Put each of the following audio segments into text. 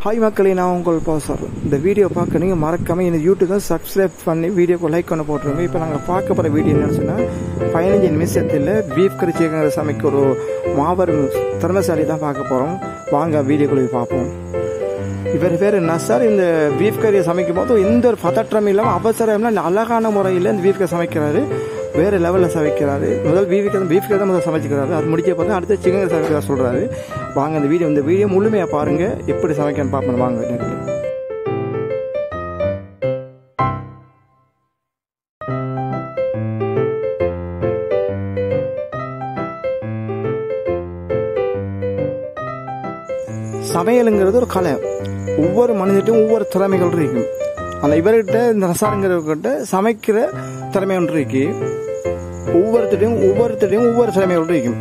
Hi மக்களே, நான் உங்கள் பாசர். இந்த வீடியோ பார்க்க நீங்கள் மறக்காமல் இந்த யூடியூப் சப்ஸ்கிரைப் பண்ணி வீடியோக்கு லைக் பண்ண போட்டுருங்க. இப்போ நாங்கள் பார்க்க போகிற வீடியோ என்னன்னு சொன்னால் 15 நிமிஷத்தில் பீஃப் கறி சிக்கன் சமைக்க ஒரு மாபெரும் திறமைசாலி தான் பார்க்க போகிறோம். வாங்க வீடியோக்குள்ளே பார்ப்போம். இவர் பேர் நசார். இந்த பீஃப் கறியை சமைக்கும் போது எந்த ஒரு பதற்றம் இல்லாமல் அவசரம் அழகான முறையில் இந்த பீஃப் கறி சமைக்கிறாரு. வேறு லெவலில் சமைக்கிறாரு. முதல் பீஃப் கறி தான் முதல் சமைச்சிக்கிறாரு. அது முடிக்க பார்த்து அடுத்த சிக்கன் சமைக்கிறதா சொல்கிறாரு. வாங்க இந்த வீடியோ முழுமையாக பாருங்கள். எப்படி சமைக்கன்னு பார்ப்போம். வாங்க நேரில். சமையலுங்கிறது ஒரு கலை. ஒவ்வொரு மனிதட்டும் ஒவ்வொரு திறமைகள் இருக்கும். ஆனால் இவர்கிட்ட இந்த நசாருங்கிறவர்கிட்ட சமைக்கிற திறமை ஒன்று இருக்கு. ஒவ்வொருத்தரையும் ஒவ்வொரு திறமைகள் இருக்கும்.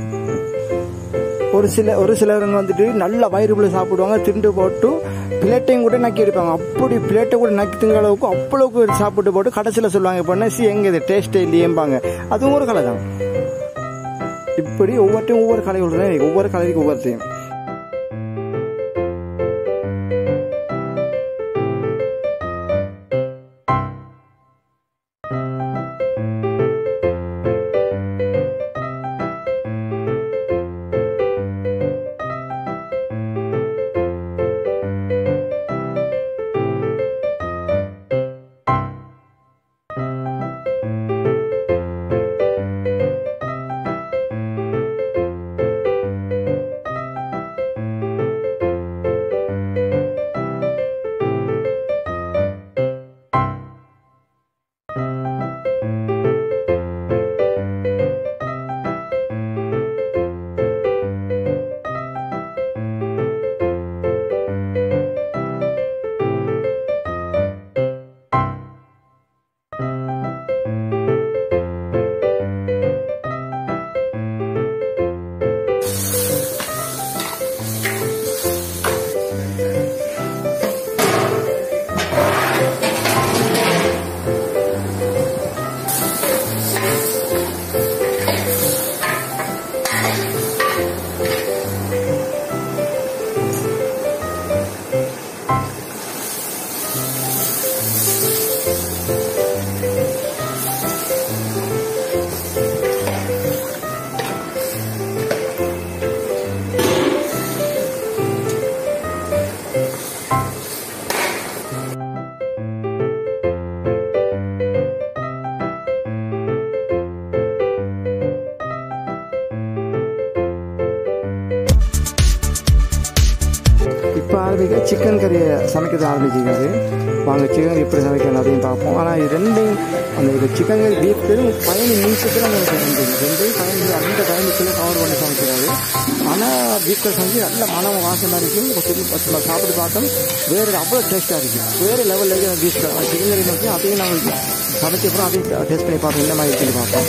ஒரு சிலருங்க வந்துட்டு நல்ல வயிறுக்குள்ள சாப்பிடுவாங்க. திண்டு போட்டு பிளேட்டையும் கூட நக்கி எடுப்பாங்க. அப்படி பிளேட்டை கூட நக்கி திங்க அளவுக்கு அவ்வளவுக்கு சாப்பிட்டு போட்டு கடைசியில் சொல்லுவாங்க பண்ண எங்க இது டேஸ்டே இல்லையேம்பாங்க. அதுவும் ஒரு கலை தான். இப்படி ஒவ்வொருத்தையும் ஒவ்வொரு கலைகள் தான். ஒவ்வொரு கலைக்கு ஒவ்வொருத்தையும் இப்போ சிக்கன் கறியை சமைக்கிறது ஆரம்பிச்சிருக்காரு. வாங்க சிக்கன் எப்படி சமைக்கணும் அப்படின்னு பார்ப்போம். ஆனால் இது ரெண்டையும் அந்த சிக்கன் கறி பீஃப் கறி 15 நிமிஷத்தில் அந்த 15 கவர் பண்ணி சமைக்கிறாரு. ஆனால் பீஃப் கறி சமைச்சு நல்ல மனம் வாசமாக இருக்கும். சாப்பிட்டு பார்த்தோம் வேறு அவ்வளோ டேஸ்ட்டாக இருக்கும். வேறு லெவலில் பீஃப் சிக்கன் கறி சமைச்சு அதையும் நாங்கள் சமைச்சப்பறம் அதையும் டேஸ்ட் பண்ணி பார்ப்போம். இந்த மாதிரி சொல்லி பார்ப்போம்.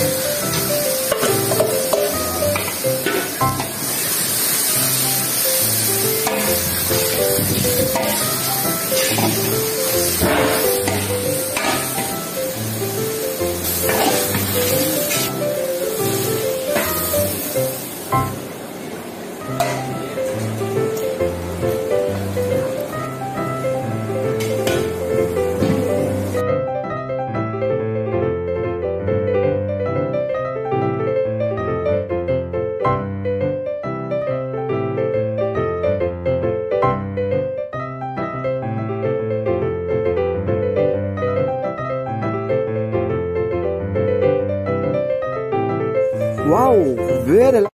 வாவ், வேற